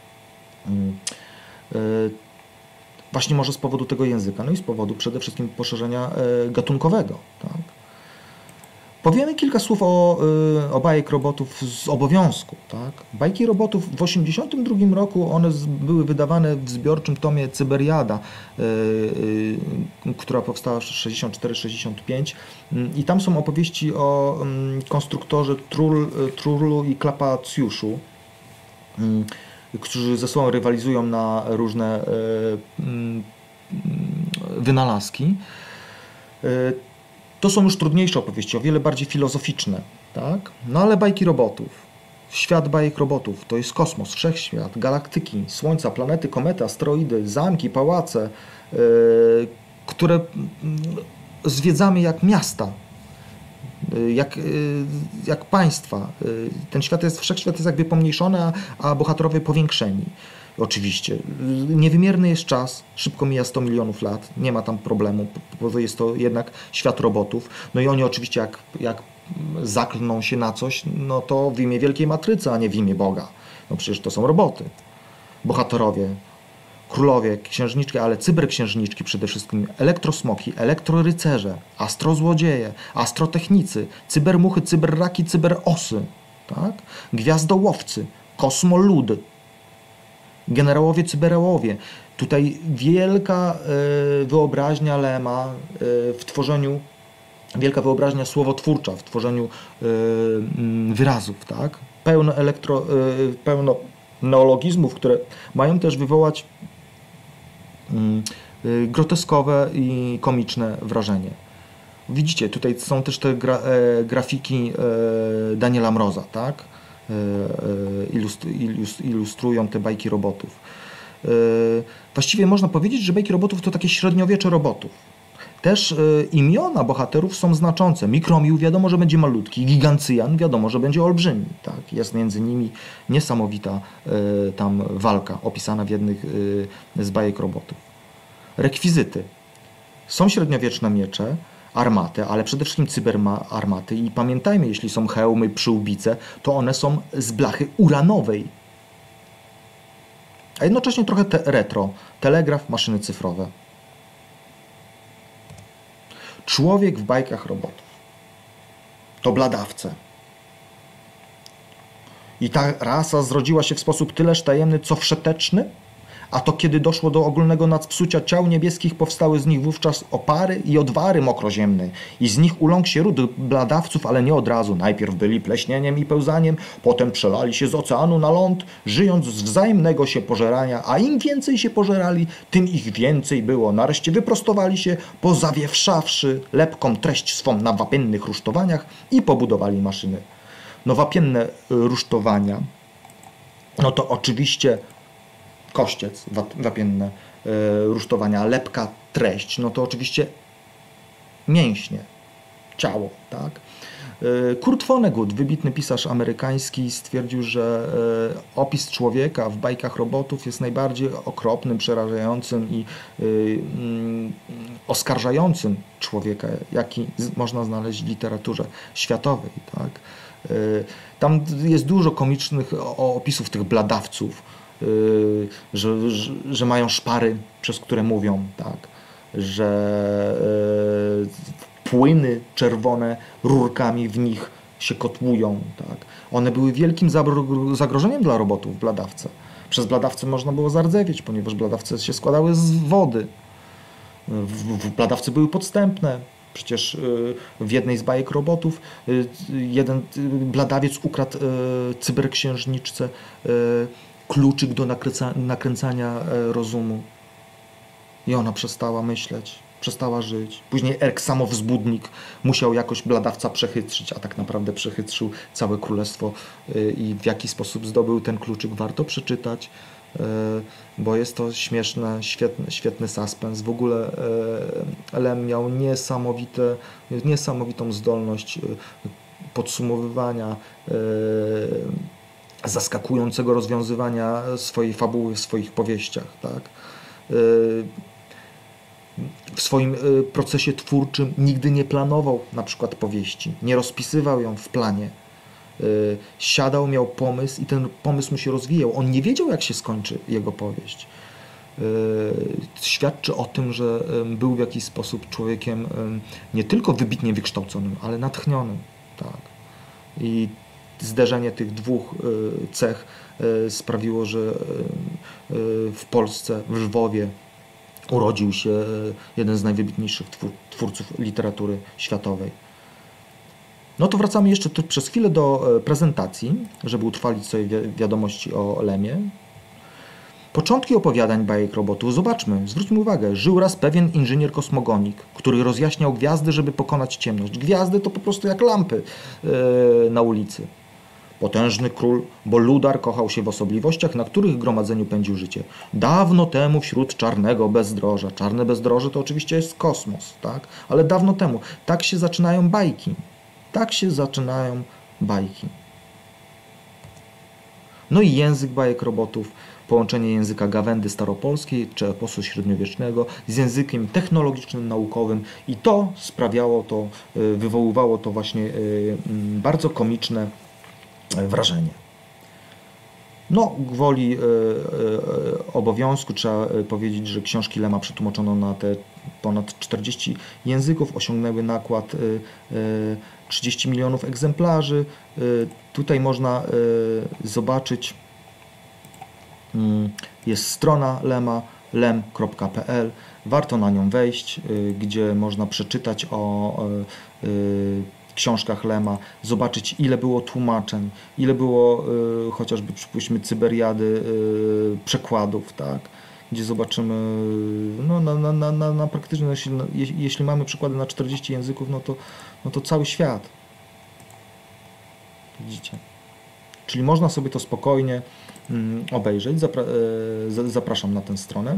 Właśnie może z powodu tego języka, no i z powodu przede wszystkim poszerzenia gatunkowego. Tak? Powiemy kilka słów o, o bajek robotów z obowiązku. Tak? Bajki robotów w tysiąc dziewięćset osiemdziesiątym drugim roku one były wydawane w zbiorczym tomie Cyberiada, yy, yy, która powstała w sześćdziesiąt cztery sześćdziesiąt pięć i tam są opowieści o yy, konstruktorze Trul, Trullu i Klapacjuszu, yy, którzy ze sobą rywalizują na różne yy, yy, wynalazki. Yy, To są już trudniejsze opowieści, o wiele bardziej filozoficzne, tak? No ale bajki robotów, świat bajek robotów, to jest kosmos, wszechświat, galaktyki, słońca, planety, komety, asteroidy, zamki, pałace, yy, które yy, zwiedzamy jak miasta, yy, jak, yy, jak państwa. Yy, ten świat jest, wszechświat jest jakby pomniejszony, a, a bohaterowie powiększeni. Oczywiście. Niewymierny jest czas, szybko mija sto milionów lat, nie ma tam problemu, bo jest to jednak świat robotów. No i oni oczywiście jak, jak zaklną się na coś, no to w imię Wielkiej Matrycy, a nie w imię Boga. No przecież to są roboty. Bohaterowie, królowie, księżniczki, ale cyberksiężniczki przede wszystkim, elektrosmoki, elektrorycerze, astrozłodzieje, astrotechnicy, cybermuchy, cyberraki, cyberosy, tak? Gwiazdołowcy, kosmoludy, generałowie, cyberełowie. Tutaj wielka y, wyobraźnia Lema y, w tworzeniu, wielka wyobraźnia słowotwórcza w tworzeniu y, y, wyrazów, tak? Pełno, elektro, y, pełno neologizmów, które mają też wywołać y, y, groteskowe i komiczne wrażenie. Widzicie, tutaj są też te gra, y, grafiki y, Daniela Mroza, tak? Ilustrują te bajki robotów. Właściwie można powiedzieć, że bajki robotów to takie średniowiecze robotów. Też imiona bohaterów są znaczące. Mikromił wiadomo, że będzie malutki, Gigancyjan wiadomo, że będzie olbrzymi. Tak? Jest między nimi niesamowita tam walka opisana w jednych z bajek robotów. Rekwizyty. Są średniowieczne miecze, armaty, ale przede wszystkim cyberarmaty i pamiętajmy, jeśli są hełmy, przyłbice, to one są z blachy uranowej. A jednocześnie trochę te retro, telegraf, maszyny cyfrowe. Człowiek w bajkach robotów to bladawce. I ta rasa zrodziła się w sposób tyleż tajemny, co wszeteczny, a to kiedy doszło do ogólnego nadpsucia ciał niebieskich, powstały z nich wówczas opary i odwary mokroziemne. I z nich uląkł się ród bladawców, ale nie od razu. Najpierw byli pleśnieniem i pełzaniem, potem przelali się z oceanu na ląd, żyjąc z wzajemnego się pożerania, a im więcej się pożerali, tym ich więcej było. Nareszcie wyprostowali się, pozawiewszawszy lepką treść swą na wapiennych rusztowaniach i pobudowali maszyny. No wapienne rusztowania, no to oczywiście kościec, wapienne y, rusztowania, lepka treść, no to oczywiście mięśnie. ciało, tak? Kurt Vonnegut, wybitny pisarz amerykański, stwierdził, że opis człowieka w bajkach robotów jest najbardziej okropnym, przerażającym i oskarżającym człowieka, jaki można znaleźć w literaturze światowej. Tak? Tam jest dużo komicznych opisów tych bladawców, że, że, że mają szpary, przez które mówią, tak? Że płyny czerwone rurkami w nich się kotłują. Tak? One były wielkim zagrożeniem dla robotów w bladawce. Przez bladawce można było zardzewieć, ponieważ bladawce się składały z wody. W, w bladawce były podstępne. Przecież w jednej z bajek robotów jeden bladawiec ukradł cyberksiężniczce kluczyk do nakręca, nakręcania rozumu. I ona przestała myśleć. Przestała żyć. Później Erksamow Zbudnik musiał jakoś bladawca przechytrzyć, a tak naprawdę przechytrzył całe królestwo i w jaki sposób zdobył ten kluczyk, warto przeczytać, bo jest to śmieszne, świetny, świetny suspens. W ogóle Lem miał niesamowite, niesamowitą zdolność podsumowywania, zaskakującego rozwiązywania swojej fabuły w swoich powieściach. Tak? W swoim procesie twórczym nigdy nie planował na przykład powieści, nie rozpisywał ją w planie. Siadał, miał pomysł i ten pomysł mu się rozwijał. On nie wiedział, jak się skończy jego powieść. Świadczy o tym, że był w jakiś sposób człowiekiem nie tylko wybitnie wykształconym, ale natchnionym. Tak. I zderzenie tych dwóch cech sprawiło, że w Polsce, w Lwowie, urodził się jeden z najwybitniejszych twórców literatury światowej. No to wracamy jeszcze przez chwilę do prezentacji, żeby utrwalić sobie wiadomości o Lemie. Początki opowiadań bajek robotów. Zobaczmy, zwróćmy uwagę. Żył raz pewien inżynier-kosmogonik, który rozjaśniał gwiazdy, żeby pokonać ciemność. Gwiazdy to po prostu jak lampy yy, na ulicy. Potężny król, bo ludar kochał się w osobliwościach, na których gromadzeniu pędził życie. Dawno temu wśród czarnego bezdroża. Czarne bezdroże to oczywiście jest kosmos, tak? Ale dawno temu. Tak się zaczynają bajki. Tak się zaczynają bajki. No i język bajek robotów, połączenie języka gawędy staropolskiej czy eposu średniowiecznego z językiem technologicznym, naukowym i to sprawiało to, wywoływało to właśnie bardzo komiczne wrażenie. No, gwoli y, y, obowiązku trzeba powiedzieć, że książki Lema przetłumaczono na te ponad czterdzieści języków, osiągnęły nakład y, y, trzydzieści milionów egzemplarzy. Y, tutaj można y, zobaczyć, y, jest strona Lema, lem kropka p l. Warto na nią wejść, y, gdzie można przeczytać o y, y, książkach Lema, zobaczyć, ile było tłumaczeń, ile było y, chociażby, przypuśćmy, Cyberiady y, przekładów, tak? Gdzie zobaczymy, no, na, na, na, na, na praktycznie, jeśli, na, jeśli mamy przykłady na czterdzieści języków, no to, no to cały świat. Widzicie? Czyli można sobie to spokojnie y, obejrzeć. Zapra y, zapraszam na tę stronę.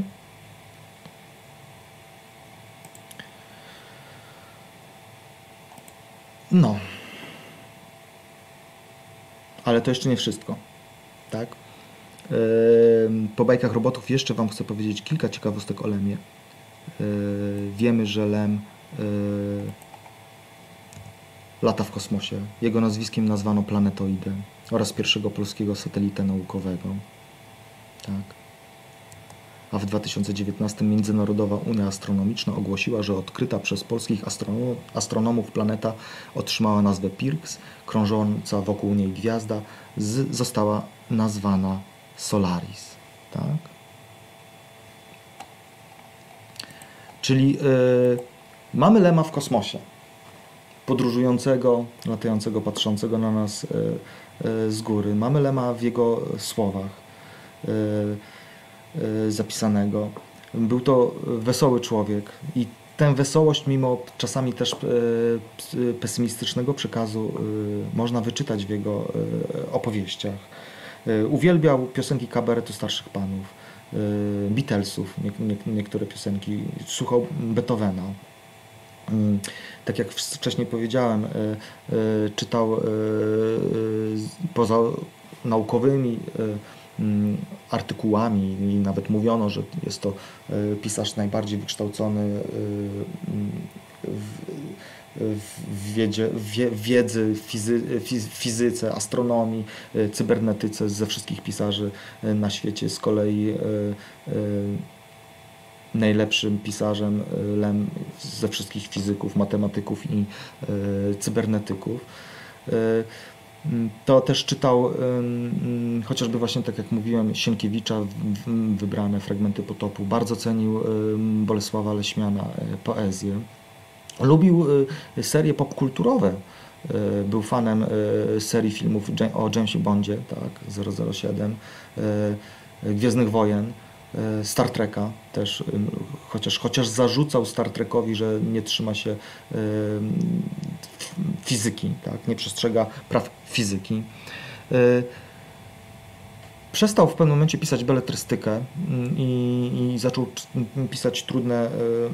No, ale to jeszcze nie wszystko, tak? Yy, po bajkach robotów jeszcze Wam chcę powiedzieć kilka ciekawostek o Lemie. Yy, wiemy, że Lem yy, lata w kosmosie. Jego nazwiskiem nazwano planetoidę oraz pierwszego polskiego satelitę naukowego, tak? A w dwa tysiące dziewiętnastym Międzynarodowa Unia Astronomiczna ogłosiła, że odkryta przez polskich astronomów, astronomów planeta otrzymała nazwę Pirks. Krążąca wokół niej gwiazda z, została nazwana Solaris. Tak? Czyli yy, mamy Lema w kosmosie, podróżującego, latającego, patrzącego na nas yy, yy, z góry. Mamy Lema w jego słowach. Yy, zapisanego. Był to wesoły człowiek i tę wesołość, mimo czasami też pesymistycznego przekazu, można wyczytać w jego opowieściach. Uwielbiał piosenki kabaretu starszych panów, Beatlesów, niektóre piosenki, słuchał Beethovena. Tak jak wcześniej powiedziałem, czytał poza naukowymi artykułami i nawet mówiono, że jest to pisarz najbardziej wykształcony w, w, wiedzie, w wiedzy, fizy, fizyce, astronomii, cybernetyce ze wszystkich pisarzy na świecie. Z kolei najlepszym pisarzem Lem ze wszystkich fizyków, matematyków i cybernetyków. To też czytał chociażby właśnie, tak jak mówiłem, Sienkiewicza, wybrane fragmenty Potopu. Bardzo cenił Bolesława Leśmiana, poezję. Lubił serie popkulturowe. Był fanem serii filmów o Jamesie Bondzie, tak, zero zero siedem, Gwiezdnych Wojen, Star Treka też, chociaż, chociaż zarzucał Star Trekowi, że nie trzyma się fizyki, tak, nie przestrzega praw fizyki. Przestał w pewnym momencie pisać beletrystykę i, i zaczął pisać trudne.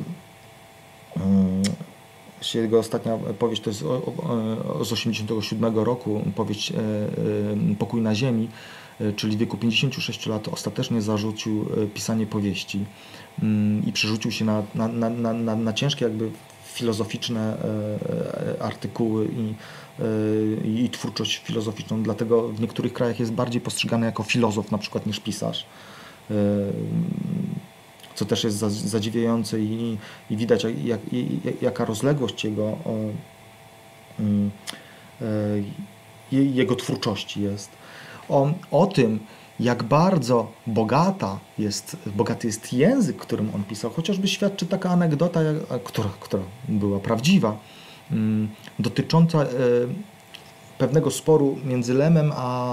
Jego ostatnia powieść to jest z osiemdziesiątego siódmego roku, powieść Pokój na ziemi, czyli w wieku pięćdziesięciu sześciu lat ostatecznie zarzucił pisanie powieści i przerzucił się na, na, na, na, na ciężkie jakby filozoficzne artykuły i, i, i twórczość filozoficzną. Dlatego w niektórych krajach jest bardziej postrzegany jako filozof na przykład niż pisarz. Co też jest zadziwiające i, i widać jak, jak, jaka rozległość jego, jego twórczości jest. O, o tym, jak bardzo bogata jest, bogaty jest język, którym on pisał, chociażby świadczy taka anegdota, która, która była prawdziwa, dotycząca pewnego sporu między Lemem a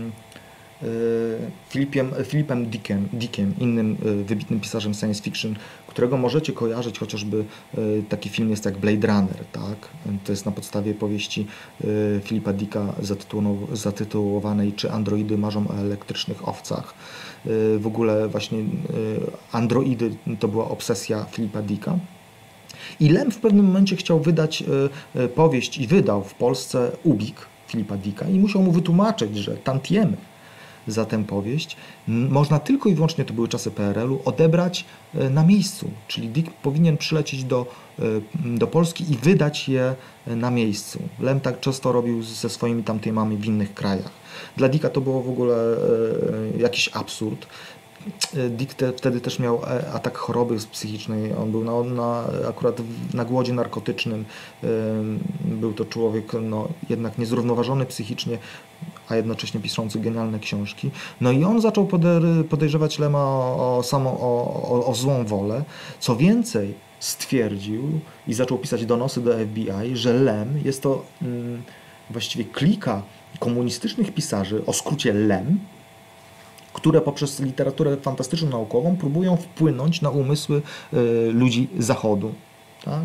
Filipem, Filipem Dickiem, Dickiem, innym wybitnym pisarzem science fiction, którego możecie kojarzyć, chociażby taki film jest jak Blade Runner, tak? To jest na podstawie powieści Philipa Dicka zatytułowanej Czy androidy marzą o elektrycznych owcach. W ogóle właśnie androidy to była obsesja Philipa Dicka. I Lem w pewnym momencie chciał wydać powieść i wydał w Polsce Ubik Philipa Dicka i musiał mu wytłumaczyć, że tantiemy za tę powieść można tylko i wyłącznie, to były czasy P R L u, odebrać na miejscu. Czyli Dick powinien przylecieć do, do Polski i wydać je na miejscu. Lem tak często robił ze swoimi tamtejmami w innych krajach. Dla Dicka to było w ogóle jakiś absurd. Dick te, wtedy też miał atak choroby psychicznej. On był na, na, akurat na głodzie narkotycznym. Był to człowiek no, jednak niezrównoważony psychicznie, a jednocześnie piszący genialne książki. No i on zaczął podejrzewać Lema o, o, samą, o, o złą wolę. Co więcej, stwierdził i zaczął pisać donosy do F B I, że Lem jest to mm, właściwie klika komunistycznych pisarzy o skrócie Lem, które poprzez literaturę fantastyczną naukową próbują wpłynąć na umysły y, ludzi Zachodu. Tak?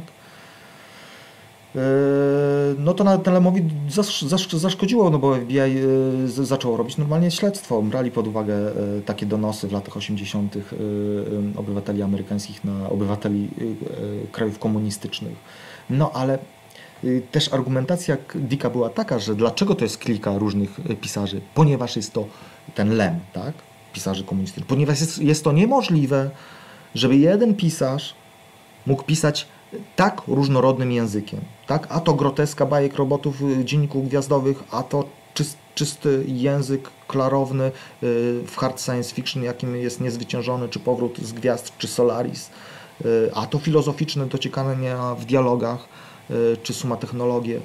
Y, no to nawet Lemowi zasz, zasz, zaszkodziło, no bo F B I y, z, zaczęło robić normalnie śledztwo. Brali pod uwagę y, takie donosy w latach osiemdziesiątych y, y, obywateli amerykańskich na obywateli y, y, krajów komunistycznych. No ale y, też argumentacja Dicka była taka, że dlaczego to jest klika różnych pisarzy? Ponieważ jest to ten Lem, tak? Pisarzy komunistycznych. Ponieważ jest, jest to niemożliwe, żeby jeden pisarz mógł pisać tak różnorodnym językiem, tak? A to groteska bajek robotów, dzienników gwiazdowych, a to czyst, czysty język klarowny w hard science fiction, jakim jest Niezwyciężony, czy Powrót z Gwiazd, czy Solaris, a to filozoficzne dociekania w dialogach, czy Suma Technologie.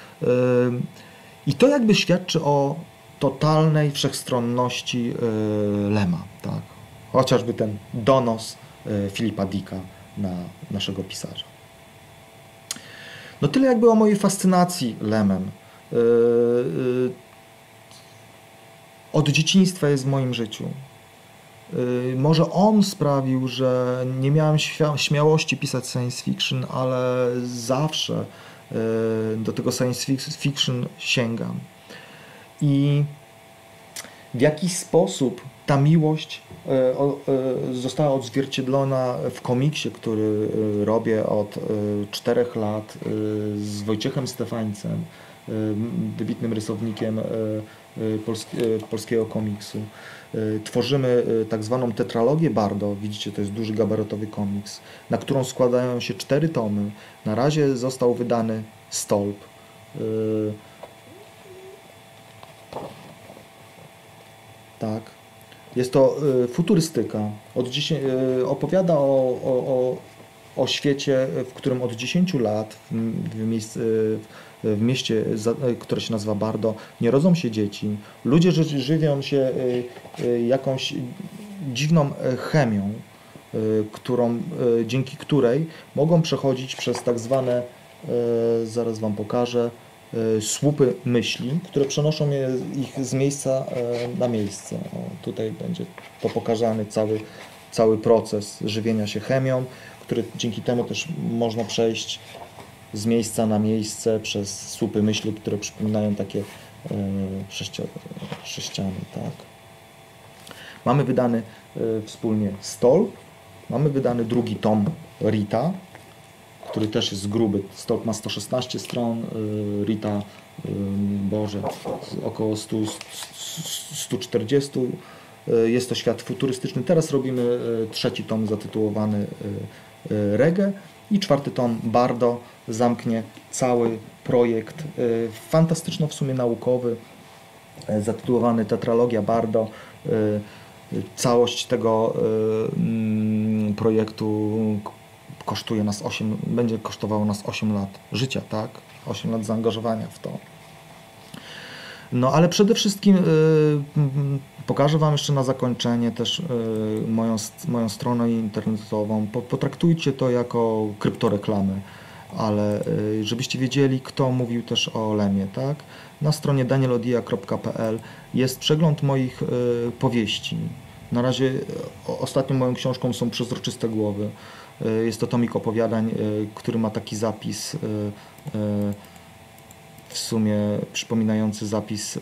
I to jakby świadczy o totalnej wszechstronności Lema, tak? Chociażby ten donos Philipa Dicka na naszego pisarza. No tyle jakby o mojej fascynacji Lemem. Od dzieciństwa jest w moim życiu. Może on sprawił, że nie miałem śmiałości pisać science fiction, ale zawsze do tego science fiction sięgam. I w jakiś sposób ta miłość została odzwierciedlona w komiksie, który robię od czterech lat z Wojciechem Stefańcem, wybitnym rysownikiem polskiego komiksu. Tworzymy tak zwaną tetralogię Bardo, widzicie, to jest duży gabarytowy komiks, na którą składają się cztery tomy. Na razie został wydany Stolp. Tak. Jest to futurystyka. Od dziesięć, opowiada o, o, o, o świecie, w którym od dziesięciu lat w, w, miejsc, w mieście, które się nazywa Bardo, nie rodzą się dzieci. Ludzie żywią się jakąś dziwną chemią, którą, dzięki której mogą przechodzić przez tak zwane, zaraz Wam pokażę, słupy myśli, które przenoszą je, ich z miejsca na miejsce. O, tutaj będzie to pokazany cały, cały proces żywienia się chemią, który dzięki temu też można przejść z miejsca na miejsce przez słupy myśli, które przypominają takie e, sześciany. Tak. Mamy wydany e, wspólnie Stolp, mamy wydany drugi tom Rita, który też jest gruby. Stolp ma sto szesnaście stron, Rita, Boże, około sto, sto czterdzieści. Jest to świat futurystyczny. Teraz robimy trzeci tom zatytułowany Reggae i czwarty tom Bardo zamknie cały projekt fantastyczno w sumie naukowy, zatytułowany Tetralogia Bardo. Całość tego projektu kosztuje nas osiem, będzie kosztowało nas osiem lat życia, tak? osiem lat zaangażowania w to. No ale przede wszystkim y, pokażę Wam jeszcze na zakończenie też y, moją, moją stronę internetową. Potraktujcie to jako kryptoreklamy, ale y, żebyście wiedzieli, kto mówił też o Lemie, tak? Na stronie daniel odia kropka p l jest przegląd moich y, powieści. Na razie y, ostatnią moją książką są Przezroczyste głowy. Jest to tomik opowiadań, który ma taki zapis w sumie przypominający zapis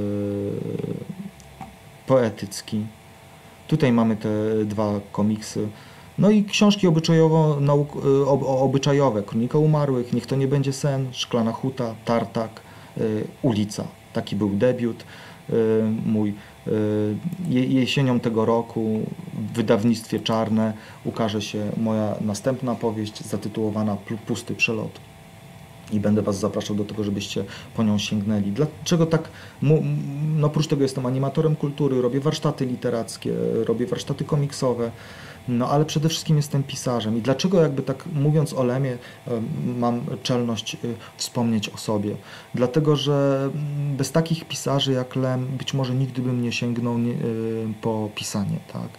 poetycki. Tutaj mamy te dwa komiksy. No i książki obyczajowo, nauk, obyczajowe. Kronika umarłych, Niech to nie będzie sen, Szklana huta, Tartak, Ulica. Taki był debiut mój. Jesienią tego roku w wydawnictwie Czarne ukaże się moja następna powieść zatytułowana Pusty przelot. I będę Was zapraszał do tego, żebyście po nią sięgnęli. Dlaczego tak? No oprócz tego jestem animatorem kultury, robię warsztaty literackie, robię warsztaty komiksowe, no ale przede wszystkim jestem pisarzem. I dlaczego jakby tak mówiąc o Lemie mam czelność wspomnieć o sobie? Dlatego, że bez takich pisarzy jak Lem być może nigdy bym nie sięgnął po pisanie, tak?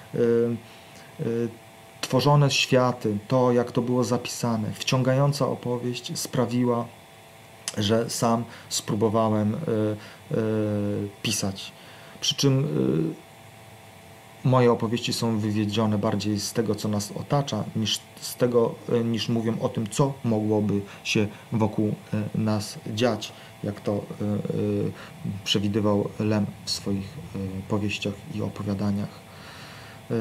Tworzone światy, to jak to było zapisane, wciągająca opowieść sprawiła, że sam spróbowałem y, y, pisać. Przy czym y, moje opowieści są wywiedzione bardziej z tego, co nas otacza, niż z tego, y, niż mówią o tym, co mogłoby się wokół y, nas dziać, jak to y, y, przewidywał Lem w swoich y, powieściach i opowiadaniach. Y,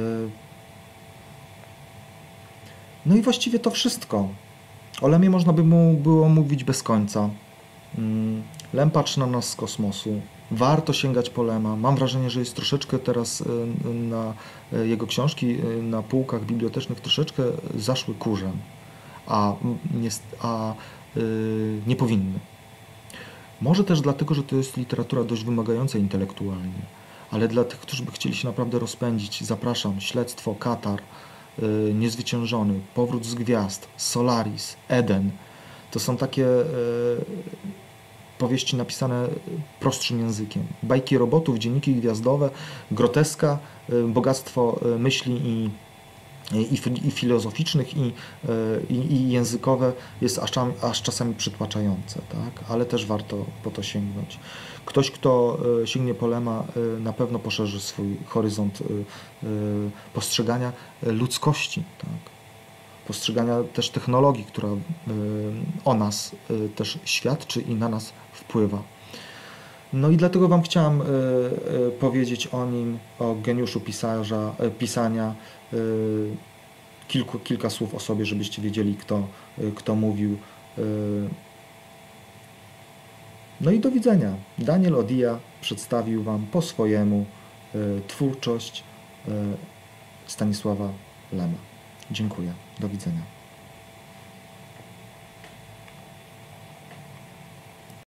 No i właściwie to wszystko. O Lemie można by mu było mówić bez końca. Lem patrzy na nas z kosmosu. Warto sięgać po Lema. Mam wrażenie, że jest troszeczkę teraz na jego książki na półkach bibliotecznych troszeczkę zaszły kurzem, a nie, a nie powinny. Może też dlatego, że to jest literatura dość wymagająca intelektualnie, ale dla tych, którzy by chcieli się naprawdę rozpędzić, zapraszam. Śledztwo, Katar, Niezwyciężony, Powrót z gwiazd, Solaris, Eden. To są takie e, powieści napisane prostszym językiem. Bajki robotów, dzienniki gwiazdowe, groteska, e, bogactwo e, myśli i, i, i filozoficznych, i, i, i językowe jest aż, aż czasami przytłaczające, tak? Ale też warto po to sięgnąć. Ktoś, kto sięgnie po Lema, na pewno poszerzy swój horyzont postrzegania ludzkości, tak? Postrzegania też technologii, która, o nas też świadczy i na nas wpływa. No i dlatego Wam chciałem y, y, powiedzieć o nim, o geniuszu pisarza, y, pisania. Y, kilku, kilka słów o sobie, żebyście wiedzieli, kto, y, kto mówił. Y, no i do widzenia. Daniel Odija przedstawił Wam po swojemu y, twórczość y, Stanisława Lema. Dziękuję. Do widzenia.